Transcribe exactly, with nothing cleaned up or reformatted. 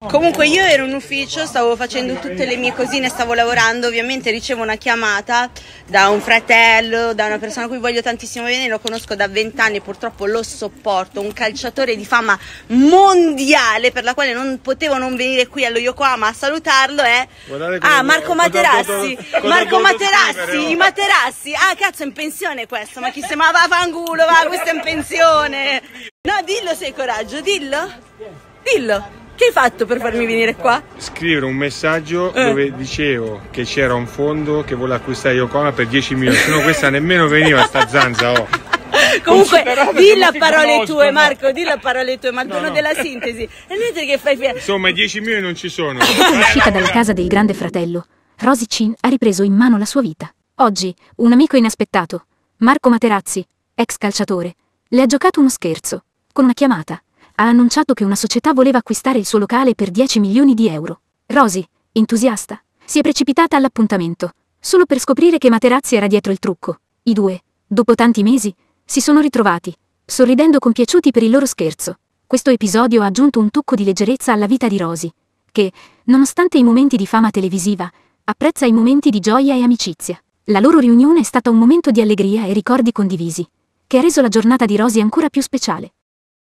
Comunque io ero in ufficio, stavo facendo tutte le mie cosine, stavo lavorando, ovviamente ricevo una chiamata da un fratello, da una persona a cui voglio tantissimo bene, lo conosco da vent'anni, purtroppo lo sopporto, un calciatore di fama mondiale per la quale non potevo non venire qui allo Yokohama a salutarlo, è ah, Marco Materassi, Marco Materassi, i Materassi, ah cazzo è in pensione questo, ma chi se ma va fanculo, va, questo è in pensione. No, dillo se hai coraggio, dillo, dillo. Che hai fatto per farmi venire qua? Scrivere un messaggio eh. dove dicevo che c'era un fondo che vuole acquistare Yokohama per dieci milioni, se no questa nemmeno veniva sta zanza, oh. Comunque, dillo a parole tue, Marco, dillo a parole tue, ma il tono no, no. della sintesi. È inutile che fai fiera. Insomma, i dieci milioni non ci sono. Uscita dalla casa del grande fratello, Rosy Chin ha ripreso in mano la sua vita. Oggi, un amico inaspettato, Marco Materazzi, ex calciatore, le ha giocato uno scherzo. Con una chiamata, ha annunciato che una società voleva acquistare il suo locale per dieci milioni di euro. Rosy, entusiasta, si è precipitata all'appuntamento, solo per scoprire che Materazzi era dietro il trucco. I due, dopo tanti mesi, si sono ritrovati, sorridendo compiaciuti per il loro scherzo. Questo episodio ha aggiunto un tocco di leggerezza alla vita di Rosy, che, nonostante i momenti di fama televisiva, apprezza i momenti di gioia e amicizia. La loro riunione è stata un momento di allegria e ricordi condivisi, che ha reso la giornata di Rosy ancora più speciale.